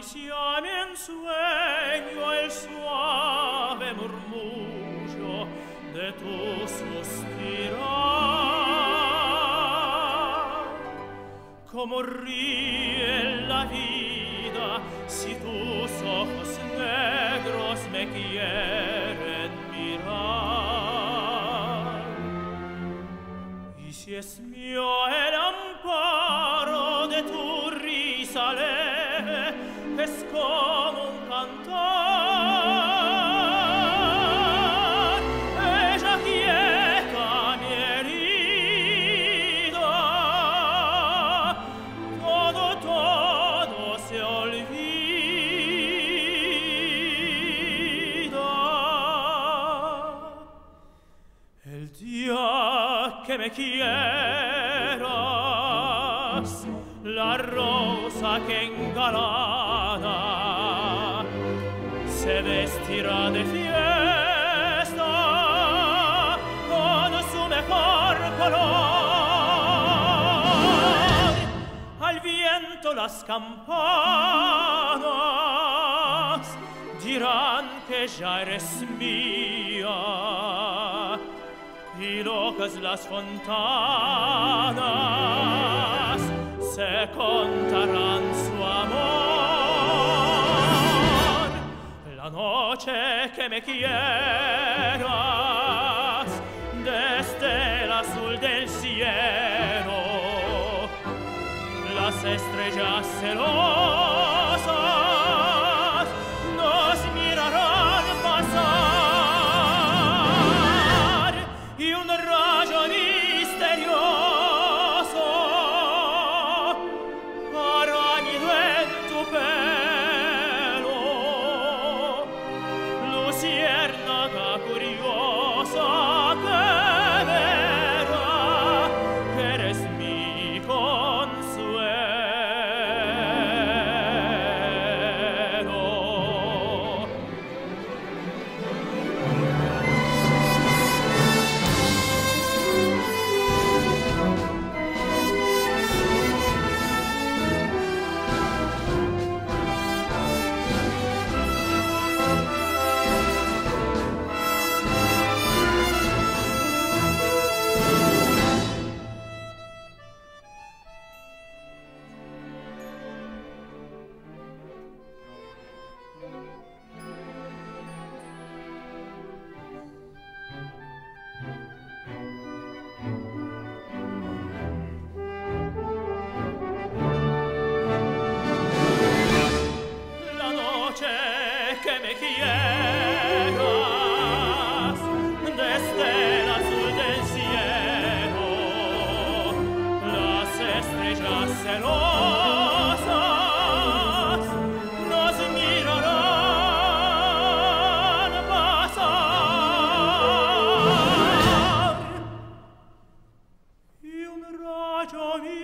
insieme en sueño el suave murmullo de tu suspirar. Como ríe la vida si tus ojos negros me quieren mirar. Y si es mío el amparo de tu risa leve, es como un cantar. Ella quieta mi herida, todo se olvida. El día que me quieras, la rosa que engalana se vestirá de fiesta con su mejor color. Al viento las campanas dirán que ya eres mía, y locas las fontanas se contarán su amor. La noche que me quieras, desde el azul del cielo, las estrellas celosas nos mirarán pasar, y un rayo misterioso hará nido en tu pelo. Luciérnaga curiosa que verá que eres mi consuelo. Que me quieras, desde el azul del cielo, las estrellas celosas nos mirarán pasar, y un rayo